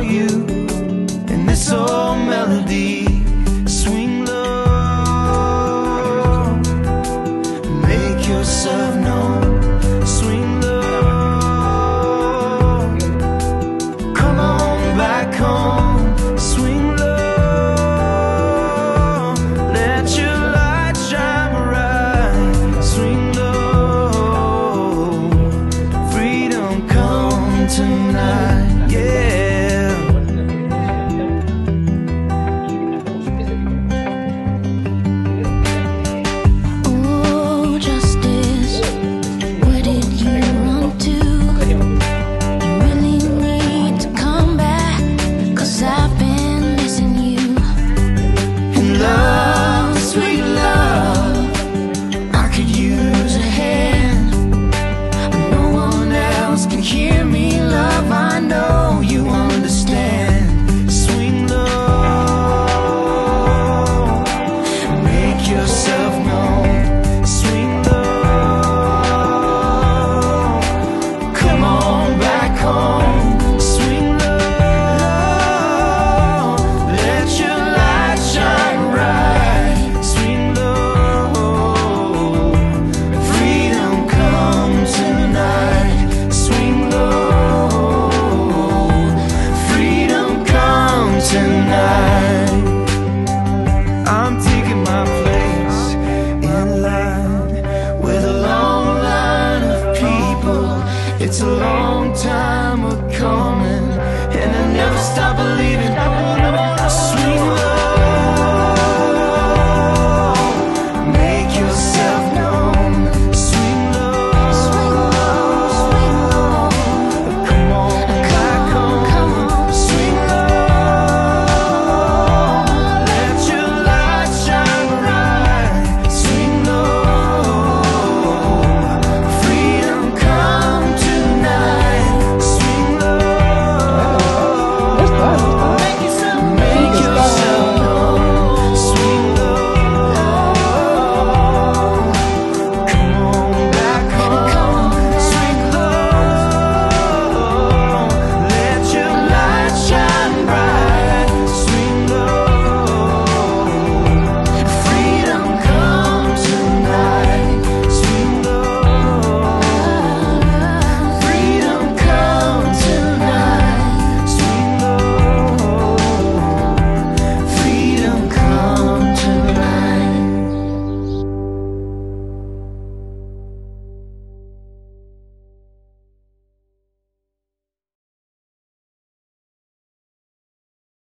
you in this old melody. Swing low, make yourself known. Swing low, come on back home. Swing low, let your light shine bright. Swing low, freedom come tonight, yeah. Oh, justice, where did you run to? You really need to come back, 'cause I've been missing you. And love, sweet love, I could use a hand. No one else can hear me, love, I know you understand. Swing low, make yourself known. Swing low, come on back home. Swing low, let your light shine bright. Swing low, freedom come tonight. Swing low, freedom come tonight. I'm taking my place in line with a long line of people. It's a long